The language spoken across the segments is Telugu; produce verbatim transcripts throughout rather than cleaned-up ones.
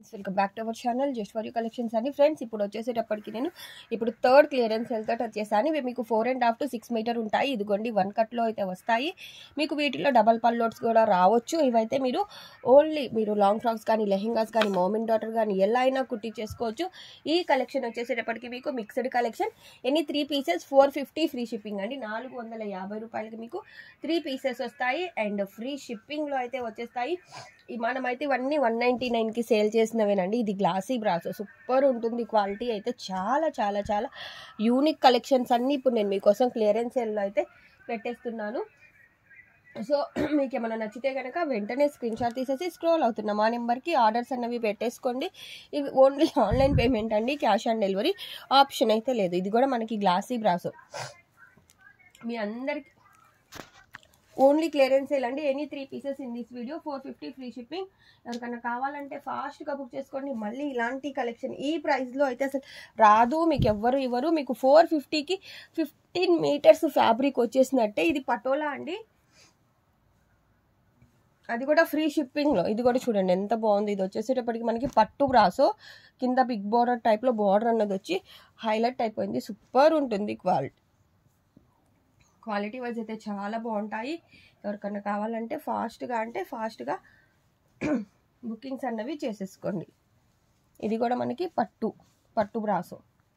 Welcome back to our channel just for you collections అని ఫ్రెండ్స్. ఇప్పుడు వచ్చేసేటప్పటికి నేను ఇప్పుడు థర్డ్ క్లియరెన్స్ సేల్ తోటి వచ్చేసాను. ఇవి మీకు four and half to six metre ఉంటాయి. ఇదిగోండి వన్ కట్లో అయితే వస్తాయి. మీకు వీటిలో డబల్ పల్లోడ్స్ కూడా రావచ్చు. ఇవైతే మీరు ఓన్లీ మీరు లాంగ్ ఫ్రాక్స్ కానీ లెహెంగాస్ కానీ మోమిన్ డాటర్ కానీ ఎలా అయినా కుట్టి చేసుకోవచ్చు. ఈ కలెక్షన్ వచ్చేసేటప్పటికి మీకు మిక్స్డ్ కలెక్షన్. ఎన్ని three pieces four fifty free shipping అండి. నాలుగు వందల యాభై రూపాయలకి మీకు త్రీ పీసెస్ వస్తాయి అండ్ ఫ్రీ షిప్పింగ్లో అయితే వచ్చేస్తాయి. మనమైతే ఇవన్నీ వన్ నైంటీ నైన్కి సేల్ చేసినవేనండి. ఇది గ్లాసీ బ్రాసో సూపర్ ఉంటుంది. క్వాలిటీ అయితే చాలా చాలా చాలా యూనిక్ కలెక్షన్స్ అన్నీ ఇప్పుడు నేను మీకోసం క్లియరెన్స్ సేల్లో అయితే పెట్టేస్తున్నాను. సో మీకు ఏమైనా నచ్చితే కనుక వెంటనే స్క్రీన్ షాట్ తీసేసి స్క్రోల్ అవుతున్న మా నెంబర్కి ఆర్డర్స్ అన్నవి పెట్టేసుకోండి. ఇవి ఓన్లీ ఆన్లైన్ పేమెంట్ అండి, క్యాష్ ఆన్ డెలివరీ ఆప్షన్ అయితే లేదు. ఇది కూడా మనకి గ్లాసీ బ్రాసో మీ అందరికి ఓన్లీ క్లియరెన్స్ సేల్ అండి. Any three pieces in this video four fifty free shipping. ఎవరికన్నా కావాలంటే ఫాస్ట్గా బుక్ చేసుకోండి. మళ్ళీ ఇలాంటి కలెక్షన్ ఈ ప్రైస్లో అయితే అసలు రాదు, మీకు ఎవ్వరు ఇవ్వరు. మీకు ఫోర్ ఫిఫ్టీకి ఫిఫ్టీన్ మీటర్స్ ఫ్యాబ్రిక్ వచ్చేసినట్టే. ఇది పటోలా అండి, అది కూడా ఫ్రీ షిప్పింగ్లో. ఇది కూడా చూడండి ఎంత బాగుంది. ఇది వచ్చేసేటప్పటికి మనకి పట్టు బ్రాసో కింద బిగ్ బార్డర్ టైప్లో బార్డర్ అన్నది వచ్చి హైలైట్ అయిపోయింది. సూపర్ ఉంటుంది క్వాలిటీ. క్వాలిటీ వైజ్ అయితే చాలా బాగుంటాయి. ఎవరికన్నా కావాలంటే ఫాస్ట్గా అంటే ఫాస్ట్గా బుకింగ్స్ అన్నవి చేసేసుకోండి. ఇది కూడా మనకి పట్టు పట్టు బ్రాసో.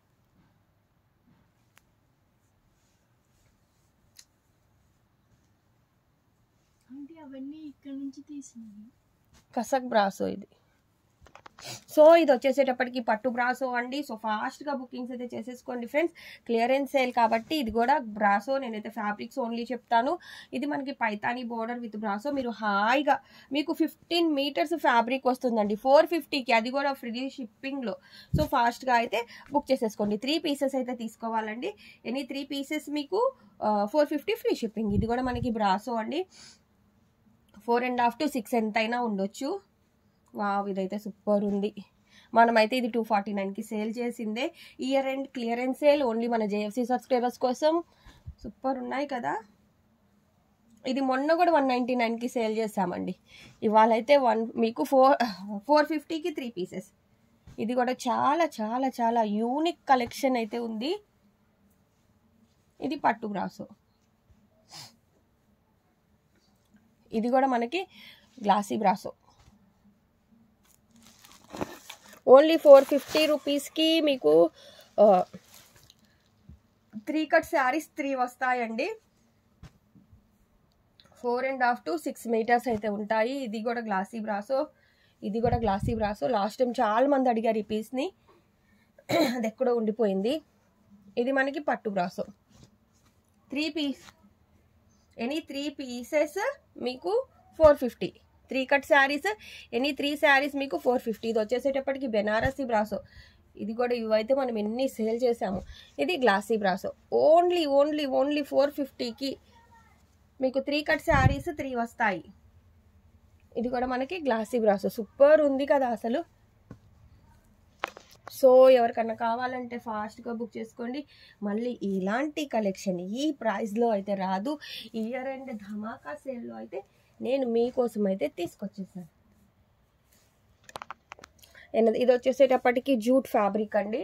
అంటే అవన్నీ ఇక్కడ నుంచి తీసినవి కసక్ బ్రాసో ఇది. సో ఇది వచ్చేసేటప్పటికి పట్టు బ్రాసో అండి. సో ఫాస్ట్గా బుకింగ్స్ అయితే చేసేసుకోండి ఫ్రెండ్స్. క్లియరెన్స్ సేల్ కాబట్టి ఇది కూడా బ్రాసో. నేనైతే ఫ్యాబ్రిక్స్ ఓన్లీ చెప్తాను. ఇది మనకి పైతానీ బోర్డర్ విత్ బ్రాసో. మీరు హాయిగా మీకు ఫిఫ్టీన్ మీటర్స్ ఫ్యాబ్రిక్ వస్తుందండి ఫోర్ ఫిఫ్టీకి, అది కూడా ఫ్రీ షిప్పింగ్లో. సో ఫాస్ట్గా అయితే బుక్ చేసేసుకోండి. త్రీ పీసెస్ అయితే తీసుకోవాలండి. ఎనీ త్రీ పీసెస్ మీకు ఫోర్ ఫిఫ్టీ ఫ్రీ షిప్పింగ్. ఇది కూడా మనకి బ్రాసో అండి. Four and half to six ఎంతైనా ఉండొచ్చు. వావ్ ఇదైతే సూపర్ ఉంది. మనమైతే ఇది టూ ఫార్టీ నైన్కి సేల్ చేసిందే. Year end clearance sale only మన జేఎఫ్సీ సబ్స్క్రైబర్స్ కోసం. సూపర్ ఉన్నాయి కదా. ఇది మొన్న కూడా వన్ నైంటీ నైన్కి సేల్ చేసామండి. ఇవాళ అయితే వన్ మీకు ఫోర్ ఫోర్ ఫిఫ్టీకి త్రీ పీసెస్. ఇది కూడా చాలా చాలా చాలా యూనిక్ కలెక్షన్ అయితే ఉంది. ఇది పట్టు బ్రాసో. ఇది కూడా మనకి glossy brasso. Only four fifty రూపీస్కి మీకు త్రీ కట్ శారీస్ త్రీ వస్తాయండి. Four and half to six metres అయితే ఉంటాయి. ఇది కూడా గ్లాసీ బ్రాసో. ఇది కూడా గ్లాసీ బ్రాసో. లాస్ట్ టైం చాలా మంది అడిగారు ఈ పీస్ని, అది ఎక్కడో ఉండిపోయింది. ఇది మనకి పట్టు brasso. Three piece any three pieces మీకు four fifty. Three cut saris any three saris మీకు ఫోర్ ఫిఫ్టీ. ఇది వచ్చేసేటప్పటికి బెనారసీ బ్రాసో. ఇది కూడా ఇవైతే మనం ఎన్ని సేల్ చేసాము. ఇది glossy brasso. Only only only four ఫిఫ్టీకి మీకు త్రీ కట్ శారీస్ త్రీ వస్తాయి. ఇది కూడా మనకి గ్లాసీ బ్రాసో. సూపర్ ఉంది కదా అసలు. సో ఎవరికన్నా కావాలంటే ఫాస్ట్గా బుక్ చేసుకోండి. మళ్ళీ ఇలాంటి కలెక్షన్ ఈ ప్రైస్లో అయితే రాదు. ఇయర్ అండ్ ధమాకా సేల్లో అయితే నేను మీకోసం అయితే తీసుకొచ్చేసాను. ఇది వచ్చేసేటప్పటికి జూట్ ఫ్యాబ్రిక్ అండి.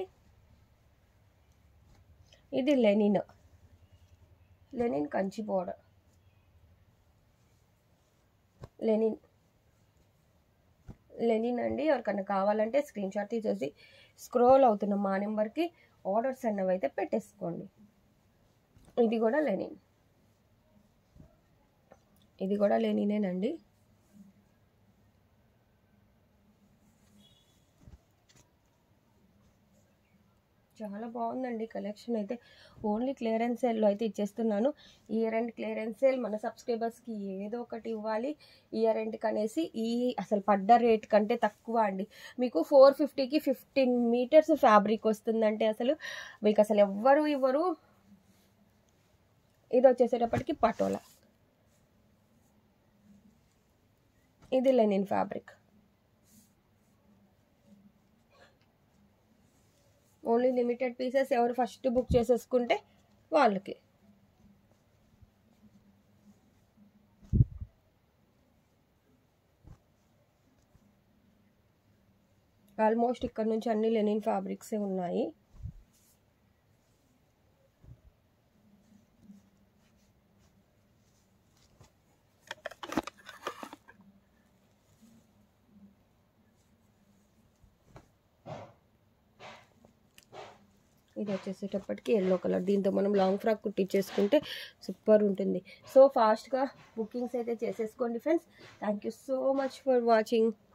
ఇది linen linen Kanchi border. Linen linen అండి. ఎవరికన్నా కావాలంటే స్క్రీన్ షాట్ తీసేసి స్క్రోల్ అవుతున్న మా నెంబర్కి ఆర్డర్స్ అన్నవి అయితే పెట్టేసుకోండి. ఇది కూడా లెనిన్. ఇది కూడా లెనినేనండి. చాలా బాగుందండి కలెక్షన్ అయితే. ఓన్లీ క్లియరెన్స్ సేల్లో అయితే ఇచ్చేస్తున్నాను. ఇయర్ ఎండ్ క్లియరెన్స్ సేల్ మన సబ్స్క్రైబర్స్కి ఏదో ఒకటి ఇవ్వాలి. ఇయర్ ఎండ్కి అనేసి ఈ అసలు పడ్డ రేట్ కంటే తక్కువ అండి. మీకు ఫోర్ ఫిఫ్టీకి ఫిఫ్టీన్ మీటర్స్ ఫ్యాబ్రిక్ వస్తుందంటే అసలు మీకు అసలు ఎవ్వరు ఇవ్వరు. ఇది వచ్చేసేటప్పటికి పటోలా. ఇది linen fabric. Only limited pieces. ఎవరు ఫస్ట్ బుక్ చేసేసుకుంటే వాళ్ళకి. ఆల్మోస్ట్ ఇక్కడ నుంచి అన్ని లెనిన్ ఫ్యాబ్రిక్సే ఉన్నాయి. ఇది వచ్చేసేటప్పటికి ఎల్లో కలర్, దీంతో మనం లాంగ్ ఫ్రాక్ కుట్టించేసుకుంటే సూపర్ ఉంటుంది. సో ఫాస్ట్గా బుకింగ్స్ అయితే చేసేసుకోండి friends. Thank you so much for watching.